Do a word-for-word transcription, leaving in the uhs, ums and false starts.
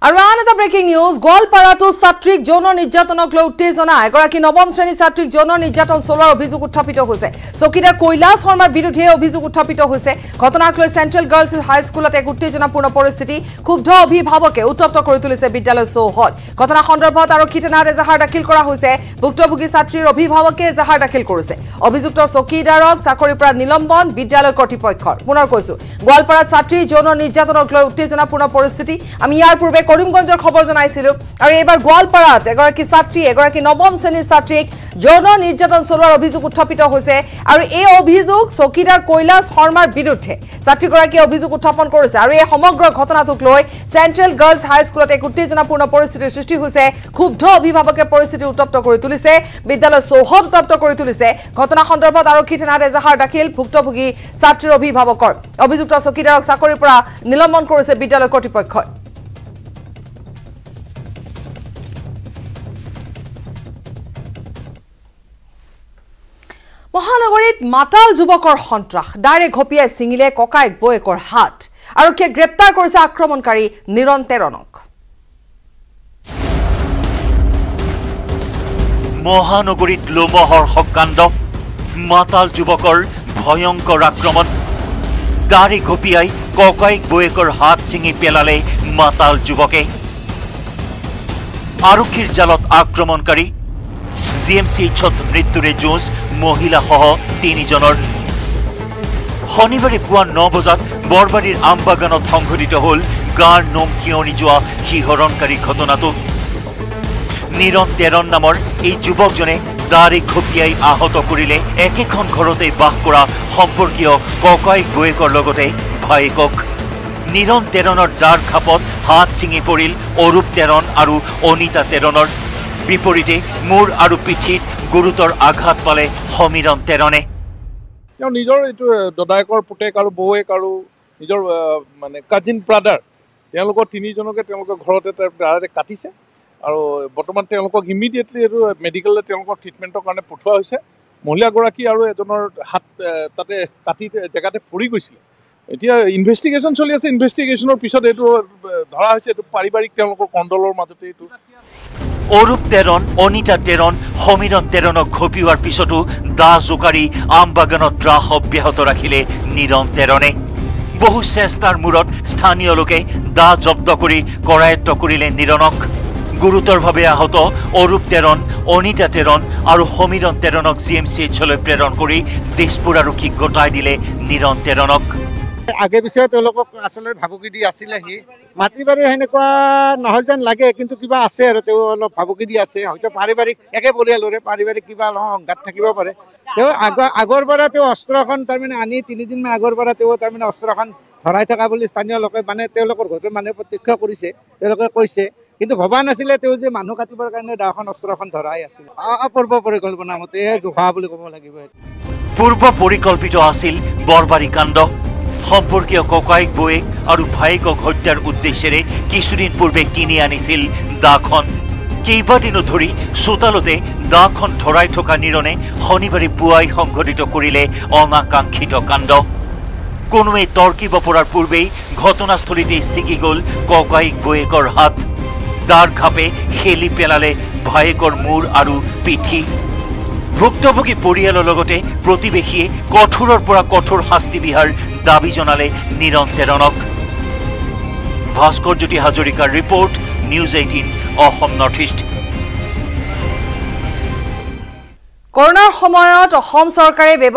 আৰু আন এটা ব্ৰেকিং নিউজ গোৱালপাৰাটো ছাত্ৰীক যৌন নিৰ্যাতনক লৈ উত্তেজনা এগৰাকী নৱম শ্ৰেণীৰ ছাত্ৰীক যৌন নিৰ্যাতন চলোৱাৰ অভিযোগ উত্থাপিত হৈছে চকীদাৰ কৈলাশ শৰ্মাৰ বিৰুদ্ধে অভিযোগ উত্থাপিত হৈছে ঘটনাক লৈ চেণ্ট্ৰেল গাৰ্লছ হাইস্কুলত এক উত্তেজনাপূৰ্ণ পৰিস্থিতি ক্ষুব্ধ অভিভাৱকে উত্তপ্ত কৰি তুলিছে বিদ্যালয় চৌহদ ঘটনা সন্দৰ্ভত আৰক্ষী থানাত এজাহাৰ দাখিল কৰা হৈছে ভুক্তভোগী ছাত্ৰীৰ অভিভাৱকে এজাহাৰ দাখিল কৰিছে অভিযুক্ত চকীদাৰক চাকৰিৰ পৰা নিলম্বন বিদ্যালয় কৰ্তৃপক্ষৰ পুনৰ কৈছো গোৱালপাৰাত ছাত্ৰীৰ যৌন নিৰ্যাতনক লৈ উত্তেজনাপূৰ্ণ পৰিস্থিতি আমি ইয়াৰ পূৰ্বে কৰিমগঞ্জৰ খবৰ জনাইছিলো আৰু এবাৰ গোৱালপাৰাত এগৰাকী ছাত্ৰী এগৰাকী নৱম শ্ৰেণীৰ ছাত্ৰীক যৌন নিৰ্যাতন চলোৱাৰ অভিযোগ উত্থাপিত হৈছে আৰু এই অভিযোগ চকীদাৰ কৈলাশ শৰ্মাৰ বিৰুদ্ধে ছাত্ৰীগৰাকীয়ে অভিযোগ উত্থাপন কৰিছে আৰু এই সমগ্ৰ ঘটনাটোক লৈ চেণ্ট্ৰেল গাৰ্লছ হাইস্কুলত এক উত্তেজনাপূৰ্ণ পৰিস্থিতিৰ সৃষ্টি হৈছে ক্ষুব্ধ অভিভাৱকে পৰিস্থিতি উত্তপ্ত কৰি তুলিছে বিদ্যালয় চৌহদ উত্তপ্ত কৰি তুলিছে ঘটনা সন্দৰ্ভত আৰক্ষী থানাত এজাহাৰ দাখিল ভুক্তভোগী ছাত্ৰীৰ অভিভাৱকৰ অভিযুক্ত চকীদাৰক চাকৰিৰ পৰা নিলম্বন কৰিছে বিদ্যালয় কৰ্তৃপক্ষই মহানগৰীত মাতাল যুৱকৰ সন্ত্ৰাস ডাইৰেক্ট ঘপিয়াই ছিঙিলে ককায়েক বয়েকৰ হাত আৰক্ষীয়ে গ্ৰেপ্তাৰ কৰিছে আক্ৰমণকাৰী নিৰন্তেৰণক মহানগৰীত লোমহৰ হকাণ্ড মাতাল যুৱকৰ ভয়ংকৰ আক্ৰমণ গাড়ী ঘপিয়াই ককায়েক বয়েকৰ হাত ছিঙি পেলালে মাতাল যুৱকে আৰক্ষীৰ জালত আক্ৰমণকাৰী জি এম চি এইচত মৃত্যুৰে যুঁজ মহিলা সহ তিনিজনৰ শনিবাৰে পুৱা ন বজাত বৰবাৰীৰ আমবাগানত সংঘটিত হল গাৰ নোম শিয়নি যোৱা শিহৰণকাৰী ঘটনাটো নিৰন্তেৰণ নামৰ এই যুৱকজনে দাড়ি ঘপিয়াই আহত কৰিলে একেখন ঘৰতে বাস কৰা সম্পৰ্কীয় ককায়েক বয়েকৰ লগতে ভায়েকক নিৰন্তেৰণৰ দাৰ খাপত হাত ছিঙি পৰিল অৰূপ তেৰণ আৰু অনিতা তেৰণৰ বিপৰীতে মূৰ আৰু পিঠিত গুৰুতৰ আঘাত পালে সমীৰণ তেৰণে তেওঁ নিজৰ এইটো দদায়কৰ পুতেক আৰু বৌয়েক আৰু নিজৰ মানে কাজিন ব্ৰাদাৰ তেওঁলোকৰ তিনিজনকে তেওঁলোকৰ ঘৰতে দাঁড়াতে কাটিছে আৰু বৰ্তমান তেওঁলোকক ইমিডিয়েটলি এইটো মেডিকেললৈ তেওঁলোকৰ ট্ৰিটমেণ্টৰ কাৰণে পঠোৱা হৈছে মহিলাগৰাকী আৰু এজনৰ হাত তাতে কাটি জেগাতে পৰি গৈছিলে এতিয়া ইনভেষ্টিগেশ্যন চলি আছে ইনভেষ্টিগেশ্যনৰ পিছত এইটো ধৰা হৈছে এইটো পাৰিবাৰিক তেওঁলোকৰ কণ্ডলৰ মাজতে এইটো অৰূপ তেৰণ অনিতা তেৰণ সমীৰণ তেৰণক ঘপিওৱাৰ পিছতো দা জোকাৰি আমবাগানত ত্ৰাস অব্যাহত ৰাখিলে নিৰন্তেৰণে বহু চেষ্টাৰ মূৰত স্থানীয় লোকে দা জব্দ কৰি কৰায়ত্ব কৰিলে নিৰণক গুৰুতৰভাৱে আহত অৰূপ তেৰণ অনিতা তেৰণ আৰু সমীৰণ তেৰণক জি এম চি এইচলৈ প্ৰেৰণ কৰি দিছপুৰ আৰক্ষীক গতাই দিলে নিৰন্তেৰণক আগে পিছে তেওঁলোকক আচলতে ভাবুকি দি আছিলে সি মাতৃবাৰীৰ সেনেকুৱা নহ'ল যেন লাগে কিন্তু কিবা আছে আৰু তেওঁ অলপ ভাবুকি দি আছে হয়তো পাৰিবাৰিক একে পৰিয়ালৰে পাৰিবাৰিক কিবা সংঘাত থাকিব পাৰে তেওঁ আগৰ আগৰ পৰা তেওঁ অস্ত্ৰখন তাৰমানে আনি তিনিদিনমান আগৰ পৰা তেওঁ তাৰমানে অস্ত্ৰখন ধৰাই থকা বুলি স্থানীয় লোকে মানে তেওঁলোকৰ ঘৰতে মানুহে প্ৰত্যক্ষ কৰিছে তেওঁলোকে কৈছে কিন্তু ভবা নাছিলে তেওঁ যে মানুহ কাটিবৰ কাৰণে দাখন অস্ত্ৰখন ধৰাই আছিল অপূৰ্ব পৰিকল্পনা মতে জোখা বুলি ক'ব লাগিব পূৰ্ব পৰিকল্পিত আছিল বৰবাৰী কাণ্ড সম্পৰ্কীয় ককায়েক বয়েক আৰু ভায়েকক হত্যাৰ উদ্দেশ্যেৰে কিছুদিন পূৰ্বে কিনি আনিছিল দাখন কেইবাদিনো ধৰি চোতালতে দাখন ধৰাই থকা নিৰণে শনিবাৰে পুৱাই সংঘটিত কৰিলে অনাকাংক্ষিত কাণ্ড কোনোৱে তৰ্কিব পৰাৰ পূৰ্বেই ঘটনাস্থলীতে ছিগি গ'ল ককায়েক বয়েকৰ হাত দাৰ ঘাপে খেলি পেলালে ভায়েকৰ মূৰ আৰু পিঠি ভুক্তভোগী পৰিয়ালৰ লগতে প্ৰতিবেশীয়ে কঠোৰৰ পৰা কঠোৰ শাস্তি বিহাৰ দাবী জনালে নিৰন্তেৰণক ভাস্কৰজ্যোতি হাজৰিকাৰ report news eighteen Assam north east কৰোনাৰ সময়ত অসম চৰকাৰে